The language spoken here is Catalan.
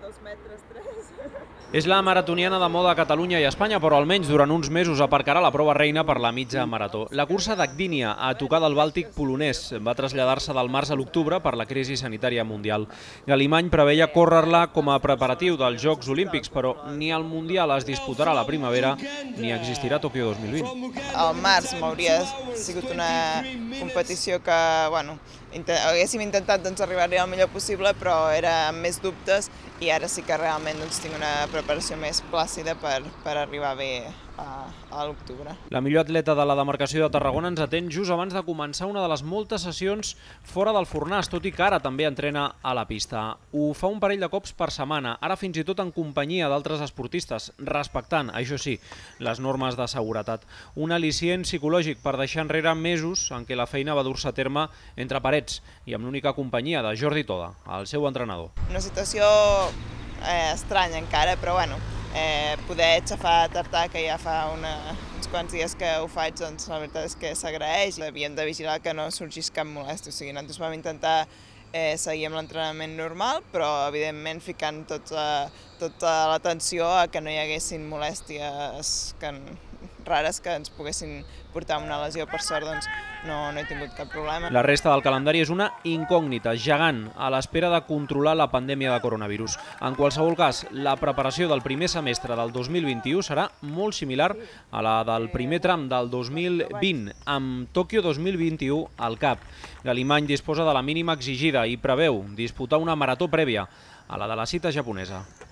2 metres 3. És la maratoniana de moda a Catalunya i Espanya, però almenys durant uns mesos aparcarà la prova reina per la mitja marató. La cursa d'Agdínia, a tocar del Bàltic polonès, va traslladar-se del març a l'octubre per la crisi sanitària mundial. Galimany preveia córrer-la com a preparatiu dels Jocs Olímpics, però ni el Mundial es disputarà a la primavera ni existirà Tòquio 2020. Al març m'hauria sigut una competició que, bueno, haguéssim intentat arribar-hi el millor possible, però era amb més dubtes i ara sí que realment tinc una preparació més plàcida per arribar bé a l'octubre. La millor atleta de la demarcació de Tarragona ens atén just abans de començar una de les moltes sessions fora del Fornàs, tot i que ara també entrena a la pista. Ho fa un parell de cops per setmana, ara fins i tot en companyia d'altres esportistes, respectant, això sí, les normes de seguretat. Un al·licient psicològic per deixar enrere mesos en què la feina va dur-se a terme entre parets i amb l'única companyia de Jordi Toda, el seu entrenador. Una situació estranya encara, però bueno, poder xafar tartà, que ja fa uns quants dies que ho faig, doncs la veritat és que s'agraeix. Havíem de vigilar que no sorgís cap molèstia, o sigui, nosaltres vam intentar seguir amb l'entrenament normal, però evidentment ficant tota l'atenció a que no hi haguessin molèsties rares que ens poguessin portar una lesió. Per sort doncs no he tingut cap problema. La resta del calendari és una incògnita gegant a l'espera de controlar la pandèmia de coronavirus. En qualsevol cas, la preparació del primer semestre del 2021 serà molt similar a la del primer tram del 2020, amb Tòquio 2021 al cap. Galimany disposa de la mínima exigida i preveu disputar una marató prèvia a la de la cita japonesa.